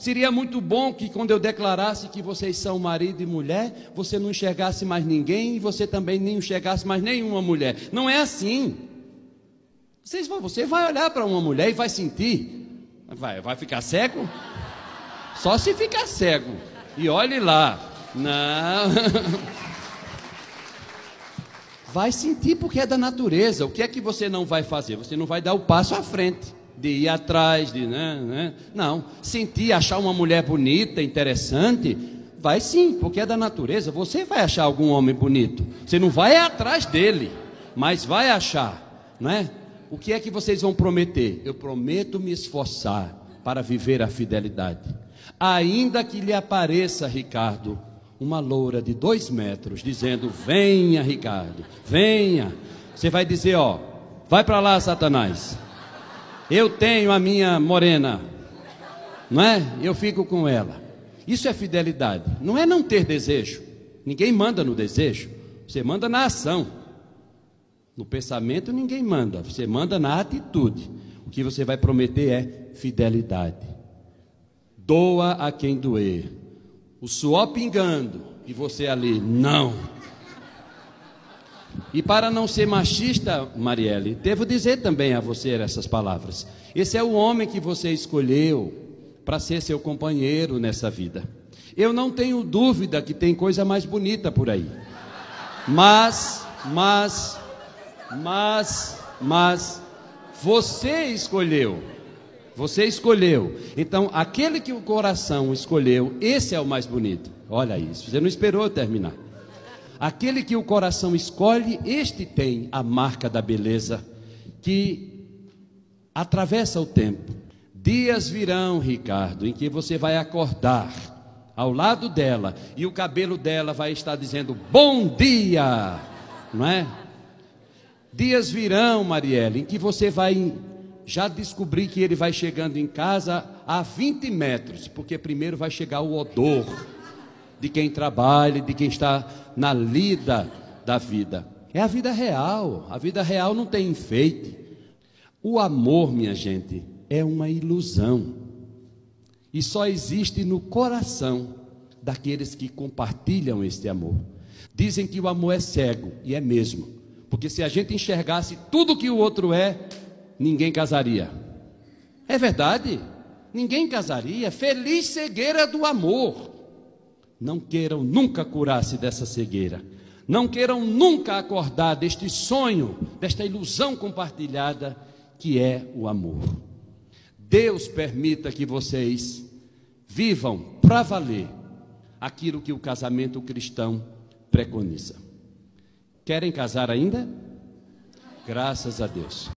Seria muito bom que quando eu declarasse que vocês são marido e mulher, você não enxergasse mais ninguém e você também nem enxergasse mais nenhuma mulher. Não é assim. Você vai olhar para uma mulher e vai sentir. Vai ficar cego? Só se ficar cego. E olhe lá. Não. Vai sentir porque é da natureza. O que é que você não vai fazer? Você não vai dar o passo à frente, de ir atrás, não. Sentir, achar uma mulher bonita, interessante, vai sim, porque é da natureza. Você vai achar algum homem bonito. Você não vai atrás dele, mas vai achar, não é? O que é que vocês vão prometer? Eu prometo me esforçar para viver a fidelidade. Ainda que lhe apareça, Ricardo, uma loura de 2 metros, dizendo: venha, Ricardo, venha. Você vai dizer: ó, vai para lá, Satanás. Eu tenho a minha morena, não é? Eu fico com ela. Isso é fidelidade. Não é não ter desejo. Ninguém manda no desejo. Você manda na ação. No pensamento ninguém manda. Você manda na atitude. O que você vai prometer é fidelidade. Doa a quem doer. O suor pingando e você ali, não. E para não ser machista, Marielle, devo dizer também a você essas palavras. Esse é o homem que você escolheu para ser seu companheiro nessa vida. Eu não tenho dúvida que tem coisa mais bonita por aí. Mas você escolheu. Você escolheu. Então, aquele que o coração escolheu, esse é o mais bonito. Olha isso, você não esperou eu terminar. Aquele que o coração escolhe, este tem a marca da beleza que atravessa o tempo. Dias virão, Ricardo, em que você vai acordar ao lado dela e o cabelo dela vai estar dizendo: bom dia, não é? Dias virão, Marielle, em que você vai já descobrir que ele vai chegando em casa a 20 metros, porque primeiro vai chegar o odor de quem trabalha, de quem está na lida da vida. É a vida real não tem enfeite. O amor, minha gente, é uma ilusão, e só existe no coração daqueles que compartilham este amor. Dizem que o amor é cego, e é mesmo, porque se a gente enxergasse tudo que o outro é, ninguém casaria. É verdade, ninguém casaria. Feliz cegueira do amor. Não queiram nunca curar-se dessa cegueira. Não queiram nunca acordar deste sonho, desta ilusão compartilhada que é o amor. Deus permita que vocês vivam para valer aquilo que o casamento cristão preconiza. Querem casar ainda? Graças a Deus.